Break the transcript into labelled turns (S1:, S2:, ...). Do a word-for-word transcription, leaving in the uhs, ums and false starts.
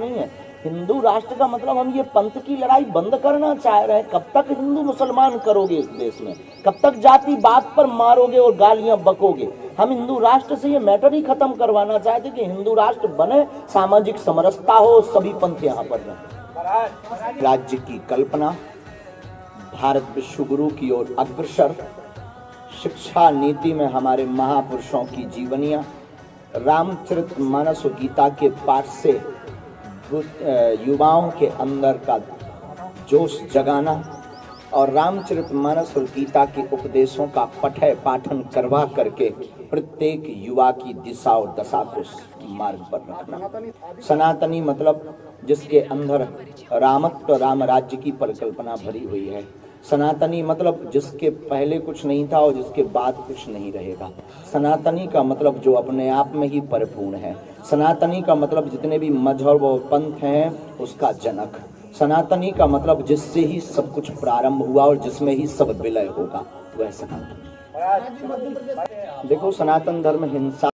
S1: नहीं है। हिंदू राष्ट्र का मतलब हम ये पंथ की लड़ाई बंद करना चाह रहे हैं। कब तक हिंदू मुसलमान करोगे इस देश में? कब तक जाति बात पर मारोगे और गालियां बकोगे? हम हिंदू राष्ट्र से ये मैटर ही खत्म करवाना चाहते कि हिंदू राष्ट्र बने, सामाजिक समरसता हो, सभी पंथ यहाँ पर रहें। राज्य की कल्पना, भारत विश्व गुरु की ओर अग्रसर, शिक्षा नीति में हमारे महापुरुषों की जीवनियां, रामचरितमानस और गीता के पाठ से युवाओं के अंदर का जोश जगाना और रामचरितमानस और गीता के उपदेशों का पठय पाठन करवा करके प्रत्येक युवा की दिशा और दशा को मार्ग पर रखना। सनातनी मतलब जिसके अंदर रामत्व, राम राज्य की परिकल्पना भरी हुई है। सनातनी मतलब जिसके पहले कुछ नहीं था और जिसके बाद कुछ नहीं रहेगा। सनातनी का मतलब जो अपने आप में ही परिपूर्ण है। सनातनी का मतलब जितने भी मजहब और पंथ हैं उसका जनक। सनातनी का मतलब जिससे ही सब कुछ प्रारंभ हुआ और जिसमें ही सब विलय होगा, वह सनातन। देखो, सनातन धर्म हिंसा